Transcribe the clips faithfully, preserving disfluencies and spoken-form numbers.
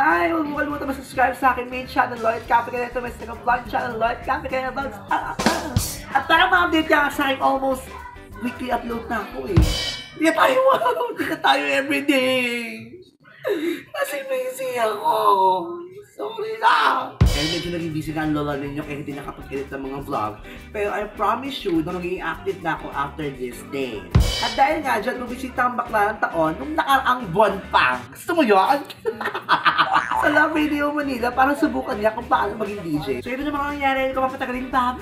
Ay, huwag mo kalimutan mag-subscribe sa akin main channel, Lloyd Cafe Caneta, may second vlog channel, Lloyd Cafe Caneta Vlogs. Ah, ah, ah. At para ma-update ka sa akin, almost weekly upload na ako eh. Hindi na tayo, wow! Hindi na tayo everyday! Kasi busy ako! Sorry na! Eh, medyo naging busy na ang lola ninyo kaya hindi nakapag-edit ng mga vlog. Pero I promise you na magiging active na ako after this day. At dahil nga dyan, bumisita ang bakla ng taon nung nakaraang buwan pa. Gusto mo yun? Sa Love Radio Manila para subukan niya kung paano maging D J. So yun ang mga nangyari kung mapatagalin pa.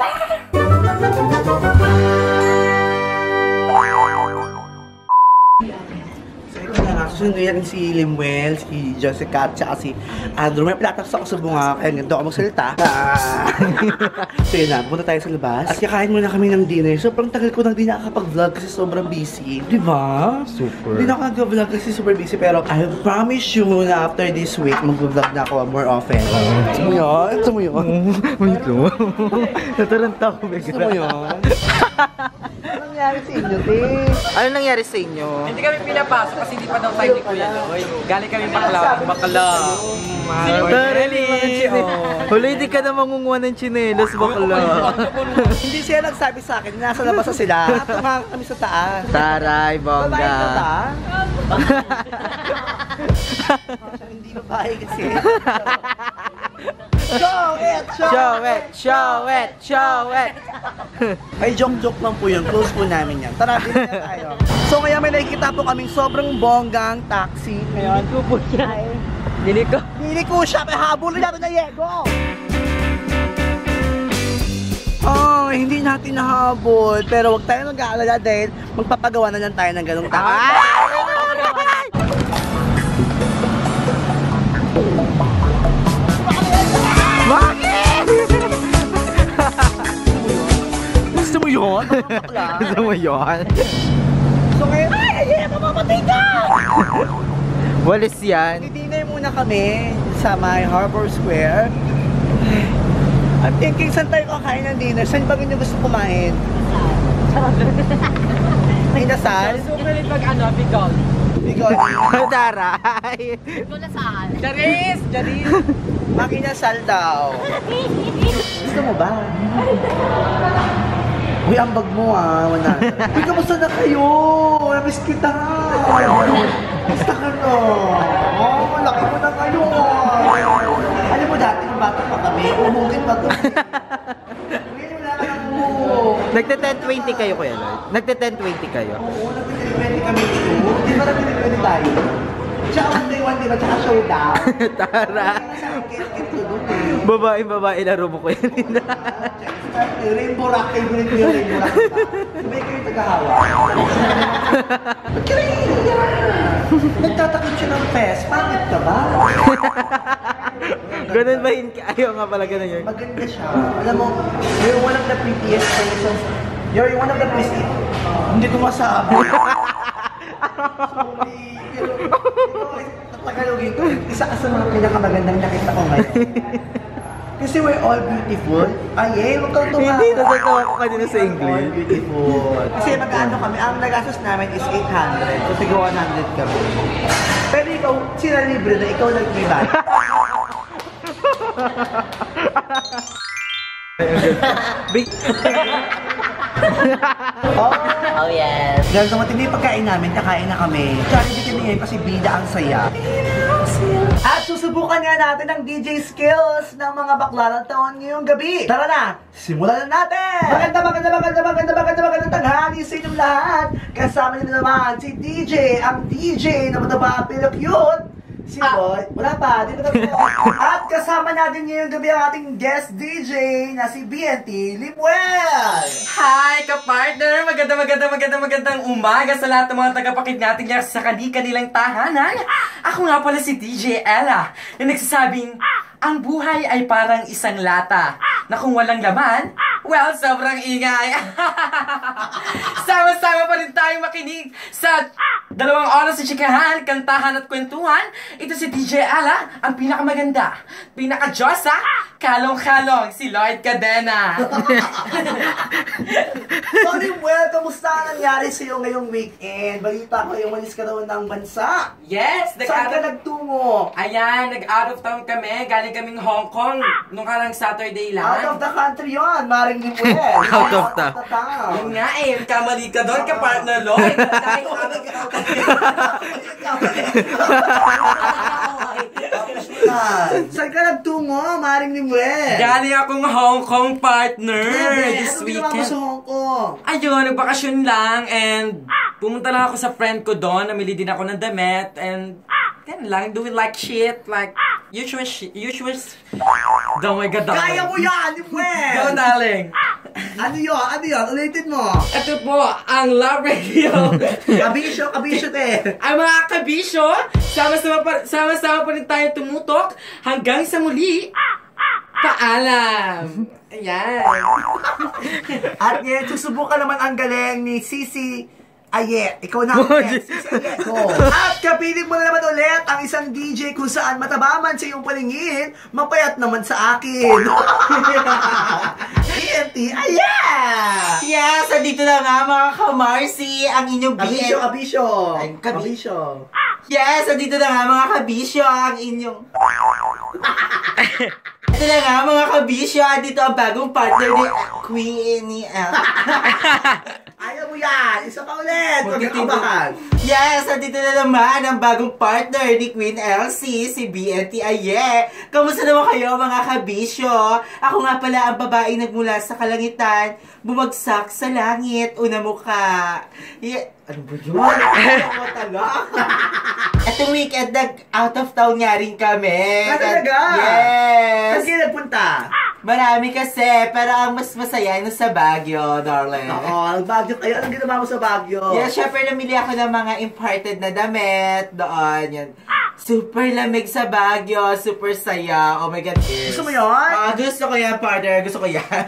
Susunod yan si Limuel, si Jessica, at si Andrew. May pinatas ako sa bunga, kaya ganito ako magsalita. So yun na, punta tayo sa labas. At kakain muna kami ng dinner. Sobrang tagal ko nang di nakakapag-vlog kasi sobrang busy. Diba? Super. Di na ako nag-vlog kasi super busy. Pero I promise you na after this week, mag-vlog na ako more often. Gusto mo yun? Gusto mo yun? Wait lang. Nataranta ako. Gusto mo yun? Ano nangyari sa inyo, te? Ano nangyari sa inyo? Hindi kami pinapasok kasi hindi pa daw tayo ni Kuya Lloyd. Galing kami bakla. Bakla. Tari! Huli, hindi ka na mangunguha ng chinelas, bakla. Hindi siya nagsabi sa akin, nasa labas na sila. Tumakas kami sa taas. Taray, bongga. Babae ka ba? Hindi babae kasi. Show it! Show it! Show it! Show it! Ay, joke-joke lang po yun. Close po namin yan. Tara, din na tayo. So ngayon may nakikita po kaming sobrang bonggang taxi. Ngayon, Dili ko po siya. Dili ko. Dili ko siya. May habulin natin na Yego. Oh, hindi natin nahabol. Pero huwag tayo mag-aalala dahil magpapagawa na lang tayo ng ganung taxi. Gusto mo yun? Gusto mo yun? So ngayon, ay, ay, mamamatay ka! Walis yan. Dinner muna kami sa my Harbor Square. I'm thinking, saan tayo kakain ng dinner? Saan ba ganyan gusto kumain? Inasal? Super rin mag ano, Bigol. Bigol. Taray! Wala saan? Charis! Charis! Makinasal daw. Gusto mo ba? Uy, ang bag mo ah, wala. Uy, kamusta na kayo? Namiss kita. Kamusta ka na? Oh, laki mo na kayo. Alam mo dati, nung bata pa kami, umungin pa to. Ngayon wala ka nang umuho. Nagte-ten twenty kayo, Kuya Lloyd? Nagte-ten twenty kayo? Oo, nag-ten twenty kami dito. Di ba nag-ten twenty tayo? Tsaka one day one, di ba? Tsaka showdown. Tara! Babae, babae, laro mo ko yan. Rainbow rock, favorite ko yung rainbow rock. Sabay kayo tagahawa. Ba't ka naiiyak? Nagtatakot siya ng pes. Pangit ka ba? Ganun ba yun? Ayaw nga pala ganun yun. Maganda siya. Alam mo, you're one of the prettiest persons. You're one of the prettiest. Hindi ko masabi. Sorry. Tagalogin ko. Isa ka sa mga pinakamagandang nakita ko ngayon. Kasi we're all beautiful. Ay, eh, huwag kang tumawa. Hindi, natatawa ko kanina sa English. All beautiful. Kasi mag-ano kami, ang nagastos namin is eight hundred. So, sige, one hundred kami. Pero ikaw, sila libre na, ikaw nag-ibig. Big... Oh, Oh yes. dahil sa matindi yung pagkain namin, kakain na kami. Charity kami ngayon kasi bida ang saya. At susubukan nga natin ang D J skills ng mga bakla ng taon ngayong gabi. Tara na, simulan na natin! Maganda, maganda, maganda, maganda, maganda, maganda tanghali sa inyong lahat. Kasama nyo naman si D J, ang D J na mataba, pero cute. Si Boy, wala pa, dito na po. At kasama natin ngayong gabi ang ating guest D J na si B N T Limuel! Hi, ka-partner! Maganda, maganda, maganda, magandang umaga sa lahat ng mga tagapakit natin niya sa kani-kanilang tahanan. Ako nga pala si D J Ella, na nagsasabing, ang buhay ay parang isang lata, na kung walang laman, Well, sobrang ingay. Sama-sama pa rin tayong makinig sa dalawang oras sa chikahan, kantahan at kwentuhan. Ito si D J Ala, ang pinakamaganda, pinaka-Diyosa, kalong-kalong, si Lloyd Cadena. Sorry, well, kamusta ang nangyari sa'yo ngayong weekend? Balita ko yung malis ka daw ng bansa. Yes! Saan ka nagtungo? Ayan, nag-out of town kami. Galing kaming Hong Kong nung karang Saturday lang. Out of the country yun, Maring Limuel. Out of the... Yun nga eh, kamali ka doon, ka-partner Lloyd. Dahil Saan ka nagtungo, Maring Limuel? galing akong Hong Kong partner this Ano ginawa mo sa weekend. Hong Kong? Ayun, nagbakasyon lang and pumunta lang ako sa friend ko doon. Namili din ako ng damit and yan lang, doing like shit, like usual shit, usual sh- Oh my God, darling. Kaya mo yan, Limuel! Go, darling. Ano yun? Ano yun? Ulitin mo. Ito po, ang Love Radio. Kabisyo, kabisyo, te. Ang mga kabisyo, sama-sama pa, sama-sama pa rin tayo tumutok hanggang sa muli. Paalam. Ayan. At ngayon, susubukan naman ang galing ni Sisi Ayet. Ikaw na. Yes, Sisi Ayet. Go. At kapiling mo na naman ulit ang isang D J kung saan matabaman sa iyong paningin, mapayat naman sa akin. B N T Ayet! Yes, andito na nga mga ka-Marcy, ang inyong Kabisyo, B N T. kabisyo. Ay, kabi- Kabisyo. Yes, andito na nga mga kabisyo, ang inyong... Ito na nga mga kabisyo, andito ang bagong partner ni Queen ni L. Ayaw mo yan. Isa pa ulit. Huwag Magtitipid. kang kabahan. Yes, andito na naman ang bagong partner ni Queen L C, si B N T Aye. Kamusta naman kayo mga kabisyo? Ako nga pala ang babaeng nagmula sa kalangitan, bumagsak sa langit, una mukha. Yeah. Ano ba yun? Ano talaga? Itong weekend, nag-out of town nga rin kami. Ah, talaga? Yes. Saan kayo nagpunta? Marami kasi, pero ang mas masaya yung sa Baguio, darling. Oo, Baguio kayo. Anong ginawa mo sa Baguio? Yeah, syempre namili ako ng mga imported na damit doon. Yan. Super lamig sa Baguio, super saya. Oh my God, yes. Gusto mo yun? Ah, gusto ko yan, partner. Gusto ko yan.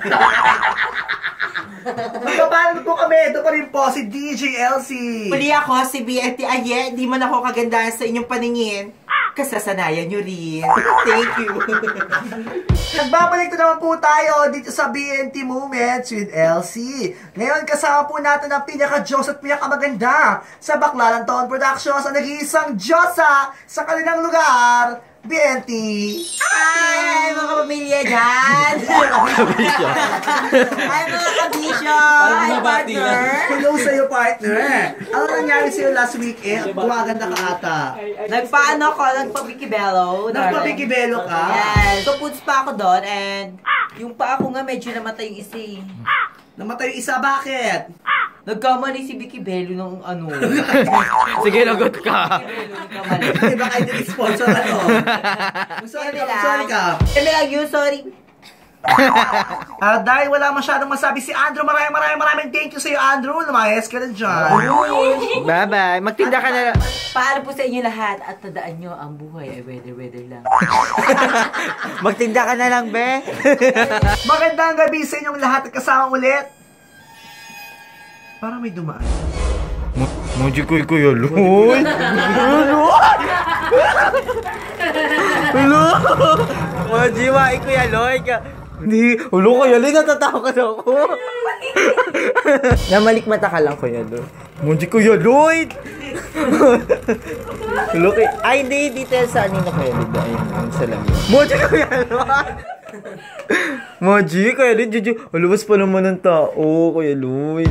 Magpapalag po kami. Ito pa rin po si D J L C. Muli ako, si B N T Aye. Di man ako kagandahan sa inyong paningin. Kasasanayan nyo rin. Thank you. Nagbabalik na naman po tayo dito sa B N T Moments with L C. Ngayon kasama po natin ang pinaka-Diyos at pinaka-maganda sa Baklaran Taon Productions, ang nag-iisang Diyosa sa kanilang lugar, B N T. Hi, mga pamilya dyan. Hi, mga kabisyo. Hi, partner. Hello sa'yo, partner. Ano nangyari sa'yo last weekend? Gumaganda ka ata. Nagpaano ko, nagpabikibelo. Nagpabikibelo ka? Yes. So, puts pa ako doon and yung pa ako nga medyo namatay yung isa eh. Namatay yung isa, bakit? Nagkamali si Vicky Bello ng ano. Sige, lagot ka. Nagkamali. Hindi ba kayo nag-sponsor na to? Sorry ka, sorry ka. Eme lang yun, sorry. Ah, dahil wala masyadong masabi si Andrew, maraming maraming maraming thank you sa'yo, Andrew. Lumayas ka na dyan. Bye-bye. Magtinda ka na lang. Paano po sa inyo lahat at tandaan nyo, ang buhay ay weather-weather lang. Magtinda ka na lang, be. Magandang gabi sa inyong lahat at kasama ulit. Parang may dumaan. Moji ko kuya Lloyd. Hello. Hello. Moji wa kuya Lloyd. Hindi, ulo kuya Lloyd, natatawa ka na ako. Namalik mata ka lang kuya Lloyd. Moji kuya Lloyd. Hello kay ay hindi dito sa ano na kuya Lloyd. Ayun, salamat. Moji kuya Lloyd. Moji kuya Lloyd, juju. Luwas pa naman ng tao kuya Lloyd.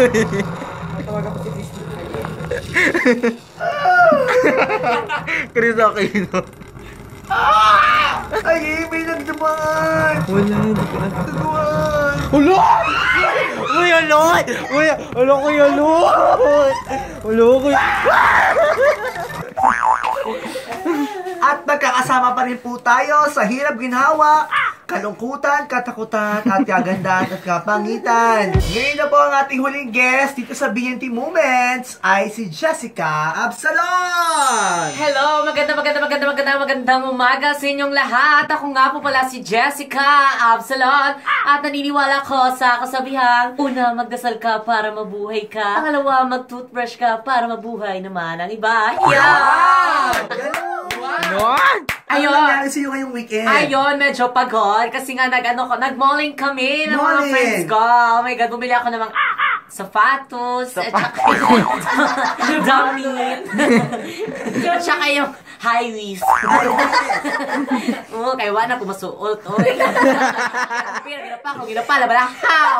Chris Aquino. Ay, may nagdumaan. Wala, hindi ko na. Nagdumaan. Ulo! Kuya Lloyd! Kuya, ulo Kuya Lloyd! Ulo Kuya... At magkakasama pa rin po tayo sa Hirap Ginhawa kalungkutan, katakutan, at kagandahan at kapangitan. Ngayon na po ang ating huling guest dito sa B N T Moments ay si Jessica Absalon! Hello! Maganda, maganda, maganda, maganda, magandang umaga sa inyong lahat. Ako nga po pala si Jessica Absalon at naniniwala ko sa kasabihang una, magdasal ka para mabuhay ka. Pangalawa, mag-toothbrush ka para mabuhay naman ang iba. Yeah! Noon! Ano Ayun! nangyari sa'yo ngayong weekend? Ayun, medyo pagod kasi nga nag-ano ko, nag-malling kami ng mga Malling. friends ko. Oh my God, bumili ako ng mga sapatos, at saka damit, at saka yung high waist. Oo, kaya wala ko masuot. Oh, pero ginapa ako, ginapa, labalahaw.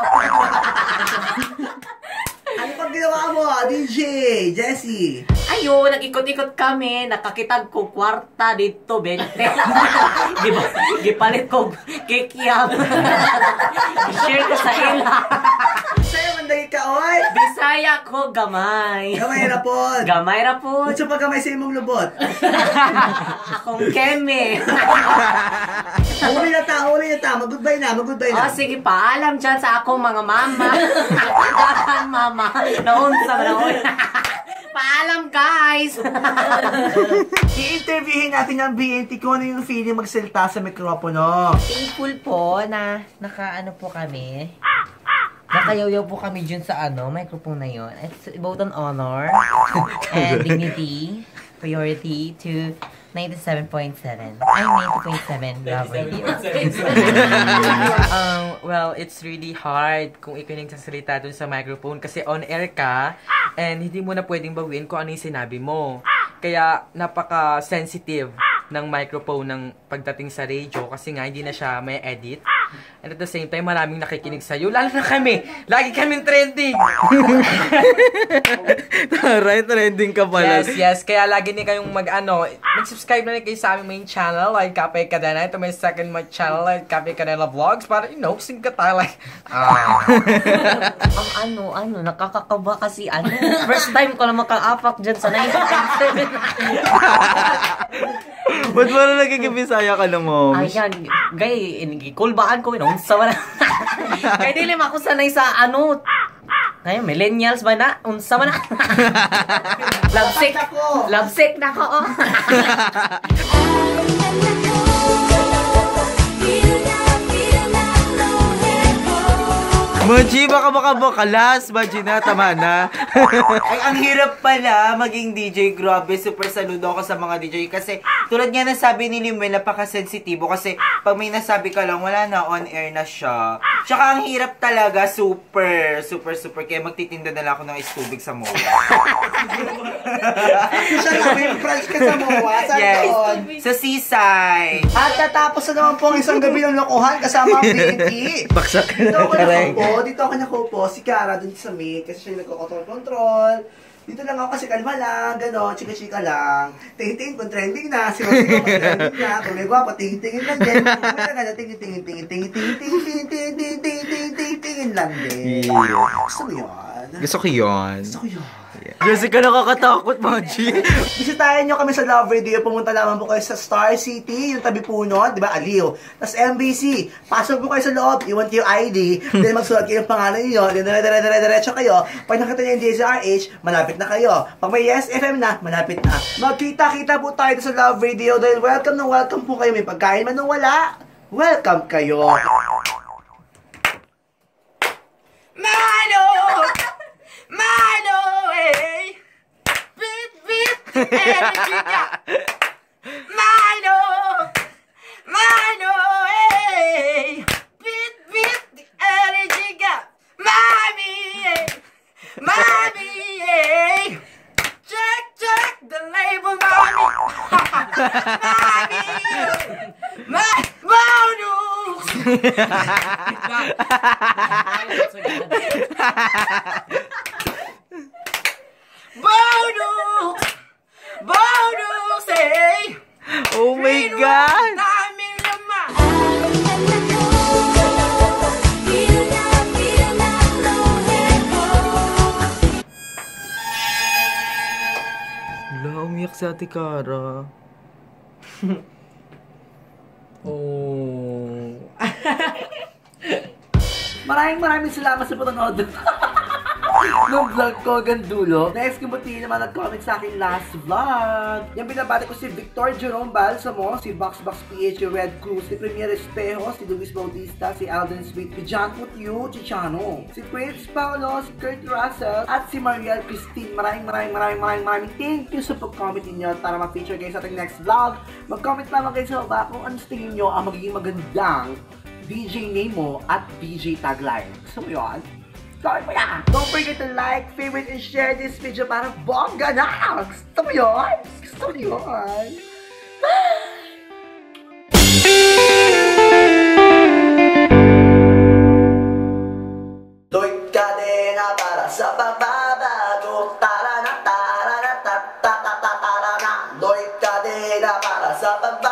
Ano pang ginawa mo, D J, Jessie? Ayun, nag-ikot-ikot kami, nakakitag ko kwarta dito, bente. Giba- Gipalit ko kikiam. I-share ko sa ila. Sa'yo, manday ka, oy! Bisaya ko, gamay. Gamay na po. Gamay ra po. Kung sa pagkamay sa imong lubot. Akong keme. Uli na ta, uli na ta. Mag-goodbye na, mag-goodbye O na. sige, paalam dyan sa akong mga mama. Dahan mama. Naunsa ba naun? Paalam guys. I-interviewin natin ang B N T kung ano yung feeling magsalita sa mikropono. Thankful po na nakaano po kami. Nakayaw-yaw po kami dyan sa ano, microphone na yun. It's both an honor and dignity, priority to ninety-seven point seven. I'm ninety point seven Love Radio. um, well, it's really hard kung ikaw yung nagsasalita dun sa microphone kasi on-air ka and hindi mo na pwedeng bawiin kung ano yung sinabi mo. Kaya napaka-sensitive ng microphone ng pagdating sa radio kasi nga hindi na siya may edit. And at the same time, maraming nakikinig sa'yo. Lalo na kami. Lagi kaming trending. Taray, trending ka pala. Yes, yes. Kaya lagi ni kayong mag-ano, mag-subscribe na rin kayo sa aming main channel, like Kapay Cadena. Ito may second my channel, like Kapay Cadena Vlogs. Para, you know, sing ka tayo, like, ah. Ang ano, ano, nakakakaba kasi ano. First time ko lang makaapak dyan sa ninety point seven. Ba't mo na nagkikibisaya ka na, mom? Ayan, gay, kulbaan ko, inunsa ba na? Kaya di lima ako sanay sa ano, ngayon, millennials ba na? Unsa ba na? Love sick. Love sick na ko, oh. Moji, baka baka bakalas. Moji na, tama na. Ay, ang hirap pala maging D J. Grabe, super saludo ako sa mga D J. Kasi, tulad nga ng sabi ni Limwell, napaka-sensitibo. Kasi, pag may nasabi ka lang, wala na, on-air na siya. Tsaka, ang hirap talaga, super, super, super. Kaya magtitinda na lang ako ng ice tubig sa M O A. Siya namin, French ka sa M O A. Saan Yes, doon? sa seaside. At natapos na naman po ang isang gabi ng lokohan kasama ang B N T. Baksak. Dito ako nakaupo, dito ako nakaupo, si Cara dun sa maid kasi siya yung nagko-control-control. Dito lang ako kasi kalma lang, gano'n, chika-chika lang. Tingin-tingin kung trending na, sigaw-sigaw kung trending na, kung may gwapo, tingin-tingin lang din. Kung may gano'n, tingin-tingin, tingin-tingin, tingin-tingin, tingin-tingin, tingin-tingin, tingin lang din. Gusto mo yun? Gusto ko yun. Gusto ko yun. Jessica, nakakatakot, Moji. Bisitahin nyo kami sa Love Radio. Pumunta naman po kayo sa Star City, yung tabi puno, di ba? Aliw. Tapos M B C. Pasok po kayo sa loob, iwan kayo I D, then magsulat kayo yung pangalan niyo, then dire-dire-diretso kayo. Pag nakita niyo yung D Z R H, malapit na kayo. Pag may Yes F M na, malapit na. Magkita-kita po tayo sa Love Radio dahil welcome na welcome po kayo. May pagkain man nung wala, welcome kayo. Mano! Mano! Eh! Bit, bit! Energy ka! Mano! Mano! Eh! Bit, bit! Energy ka! Mami! Eh! Mami! Eh! Check, check the label, mami! Mami! Eh! Ma bonus! Bonus! Bonus! Eh! Oh my God! Daming laman! Wala, umiyak si Ate Cara. Oh. Maraming maraming salamat sa panonood ng vlog ko hanggang dulo. Next, kumuti naman nag-comment sa akin last vlog. Yung binabati ko si Victor Jerome Balsamo, si BoxBox P H, si Red Cruz, si Premier Espejo, si Luis Bautista, si Alden Smith, si John Mutyu Chichano, si Prince Paulo, si Kurt Russell, at si Mariel Christine. Maraming maraming maraming maraming maraming thank you sa pag-comment ninyo para ma-feature kayo sa ating next vlog. Mag-comment lamang kayo sa baba kung ano sa tingin nyo ang magiging magandang D J name mo at D J tagline. Gusto mo yun? Gawin mo yan! Don't forget to like, favorite, and share this video para bongga na! Gusto mo yun? Gusto mo yun? Do'y kadena para sa pagbabago. Tara na, tara na, ta ta ta ta tara na. Do'y kadena para sa pagbabago.